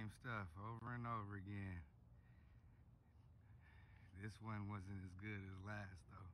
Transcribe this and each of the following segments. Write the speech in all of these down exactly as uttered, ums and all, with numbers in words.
same stuff over and over again. This one wasn't as good as last, though.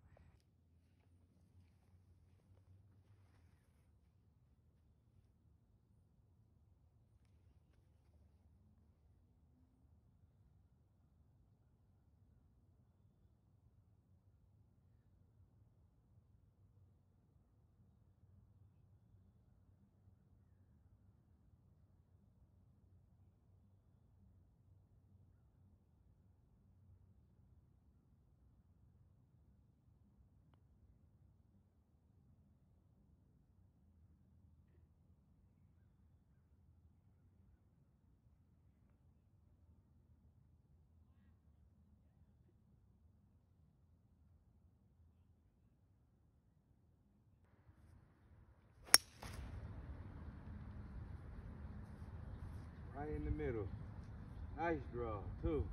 Right in the middle. Nice draw, too.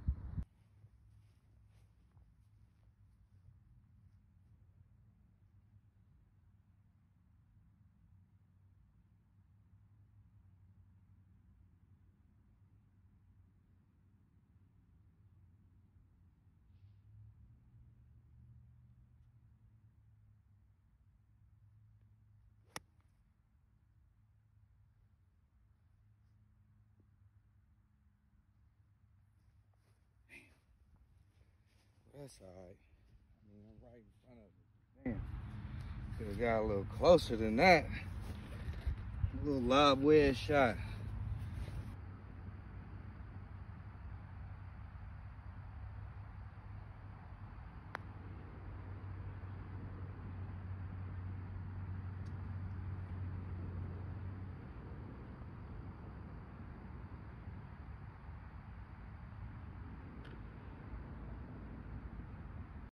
That's all right. I mean, I'm right in front of it. Damn. Could have got a little closer than that. A little lob wedge shot.